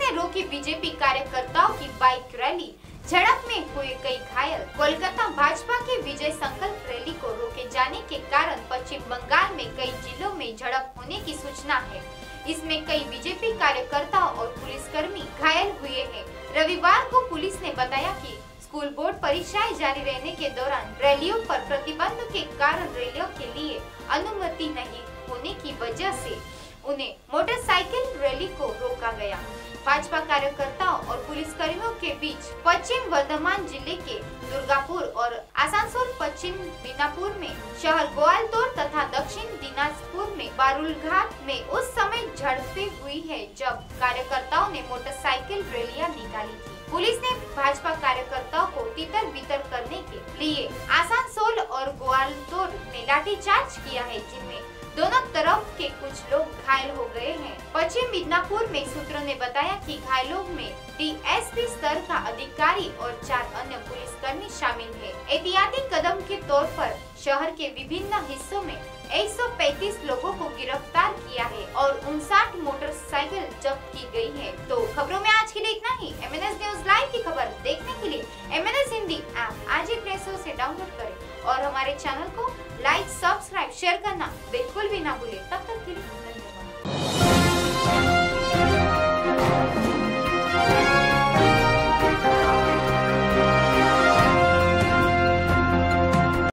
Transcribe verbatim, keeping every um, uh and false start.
ने रोकी बीजेपी कार्यकर्ताओं की बाइक रैली, झड़प में हुए कई घायल। कोलकाता भाजपा की विजय संकल्प रैली को रोके जाने के कारण पश्चिम बंगाल में कई जिलों में झड़प होने की सूचना है। इसमें कई बीजेपी कार्यकर्ताओं और पुलिसकर्मी घायल हुए हैं। रविवार को पुलिस ने बताया कि स्कूल बोर्ड परीक्षाएं जारी रहने के दौरान रैलियों पर प्रतिबंध के कारण रैलियों के लिए अनुमति नहीं होने की वजह से उन्हें मोटरसाइकिल रैली को रोका गया। भाजपा कार्यकर्ताओं और पुलिसकर्मियों के बीच पश्चिम वर्धमान जिले के दुर्गापुर और आसनसोल, पश्चिम दीनापुर में शहर ग्वालतोड़ तथा दक्षिण दिनाजपुर में बारुलघाट में उस समय झड़पें हुई है जब कार्यकर्ताओं ने मोटरसाइकिल रैलियां निकाली थी। पुलिस ने भाजपा कार्यकर्ताओं को तितर बितर करने के लिए आसनसोल और ग्वालतोड़ में लाठीचार्ज किया है, जिनमें दोनों तरफ के कुछ लोग घायल हो गए हैं। पश्चिम मिदनापुर में सूत्रों ने बताया कि घायलों में डीएसपी स्तर का अधिकारी और चार अन्य पुलिसकर्मी शामिल हैं। एहतियाती कदम के तौर पर शहर के विभिन्न हिस्सों में एक सौ पैंतीस लोगों को गिरफ्तार किया है और उनसठ मोटरसाइकिल जब्त की गई है। तो खबरों में आज के लिए इतना ही। एमएनएस न्यूज लाइव की खबर देखने के लिए एमएनएस हिंदी ऐप आज ही प्ले स्टोर से डाउनलोड करें और हमारे चैनल को लाइक, सब्सक्राइब, शेयर करना